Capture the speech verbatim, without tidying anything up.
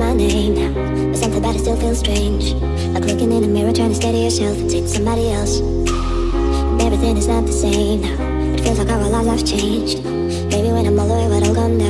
my name now, but something about it still feels strange. Like looking in the mirror, trying to steady yourself and say to somebody else, and everything is not the same now. It feels like our lives have changed. Maybe when I'm all the way, but I'm gone